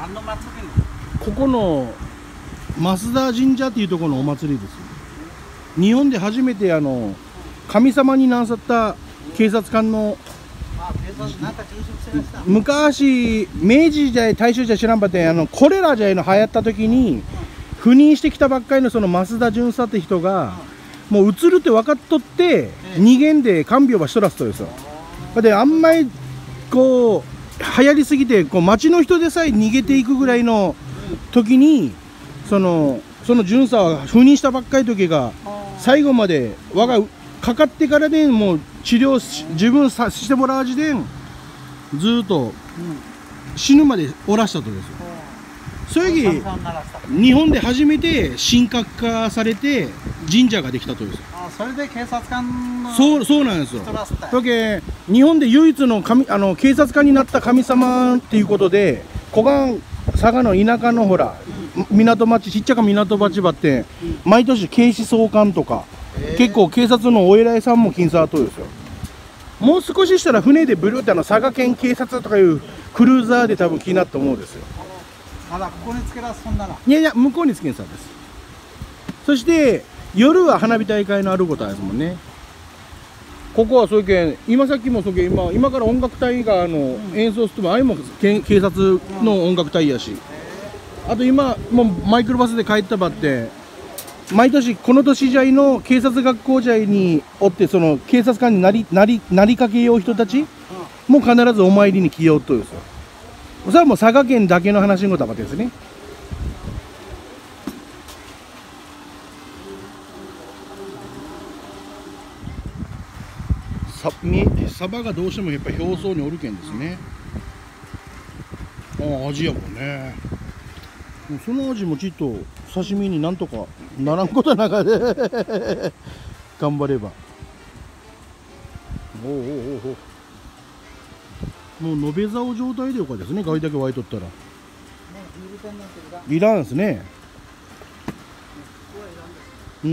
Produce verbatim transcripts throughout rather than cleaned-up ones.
何の祭り？ ここの増田神社っていうところのお祭りです。日本で初めてあの神様になさった警察官の昔明治時代大正時代知らんばってあのコレラ時代の流行った時に赴任してきたばっかりのその増田巡査って人がもう移るって分かっとって逃げんで看病ばしとらすとですよ。であんまりこう流行りすぎてこう町の人でさえ逃げていくぐらいの時にそのその巡査は赴任したばっかりの時が最後まで我がかかってからでもう治療し自分さしてもらう時でずーっと死ぬまでおらしたとですよ。そういう時日本で初めて神格化されて神社ができたとですよ。 あ、それで警察官のそうそうなんですよ。だけ日本で唯一の神あの警察官になった神様っていうことで湖岸佐賀の田舎のほら港町ちっちゃか港町ばって毎年警視総監とか、えー、結構警察のお偉いさんも金沢とですよ。もう少ししたら船でブルーってあの佐賀県警察とかいうクルーザーで多分気になったと思うんですよ。 あら、ここにつけらそんならいやいや向こうにつけんさです。そして夜は花火大会のあることですもんね。ここはそういうけん今さっきもそうけん今今から音楽隊があの演奏してもあれも警察の音楽隊やし、あと今もうマイクロバスで帰ったばって毎年この年時代の警察学校時代におってその警察官になりなりなりかけよう人たちも必ずお参りに来ようとですよ。それはもう佐賀県だけの話のたばですね。さみサバがどうしてもやっぱ表層におるけんですね。ああ味やもんね。その味もちっと刺身になんとかならんことなかで頑張れば。おおおおもう延べ竿状態でよかですね。ガイだけ湧いとったらいらんですね。うん。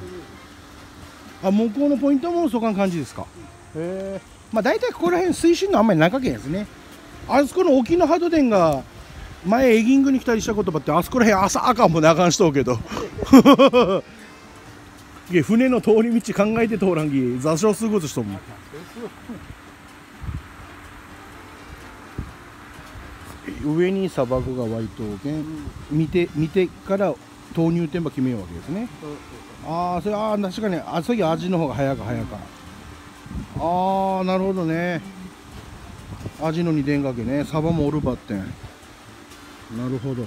あ、向こうのポイントもそかん感じですか。へえ。まあ大体ここら辺水深のあんまりなかけんですね。あそこの沖の波動電が前エギングに来たりしたことばってあそこら辺朝赤もなかんしとうけど船の通り道考えて通らんき座礁すぐとしとも上に砂漠が湧いとうけん見て見てから投入点ば決めようわけですね。ああそれああ確かにあそういう味の方が早か早か。ああなるほどね。味の二点掛けね。サバもおるばってん。なるほど。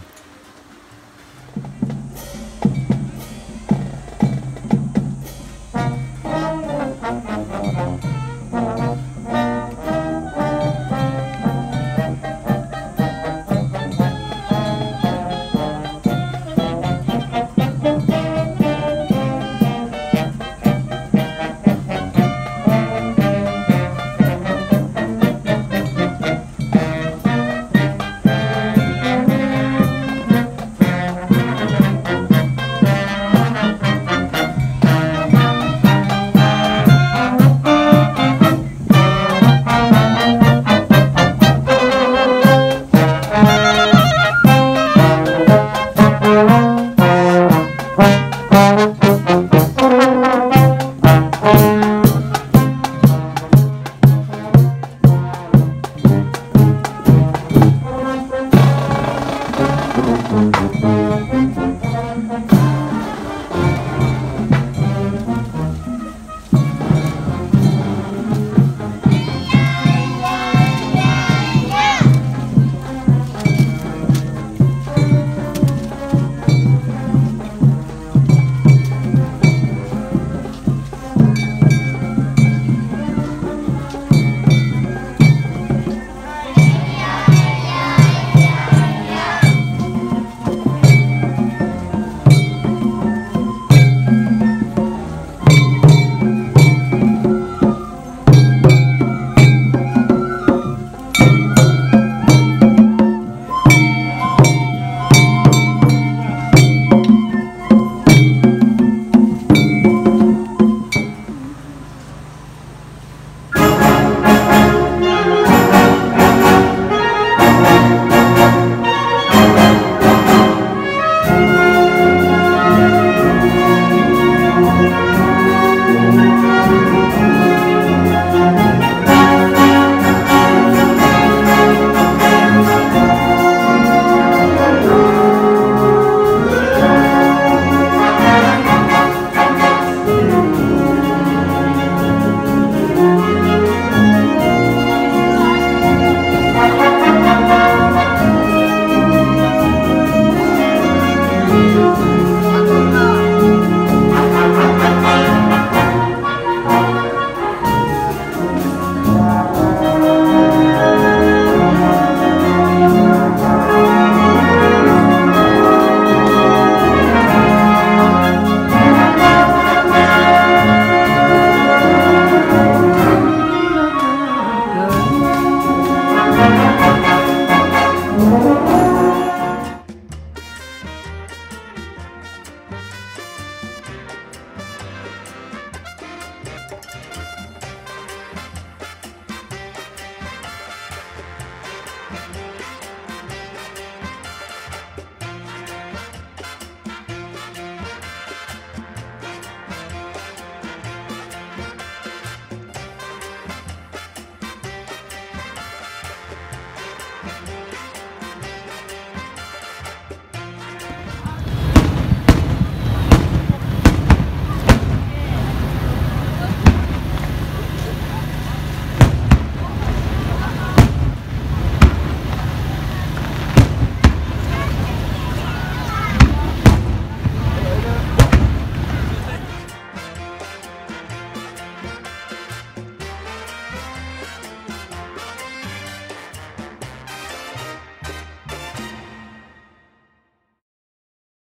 Thank you.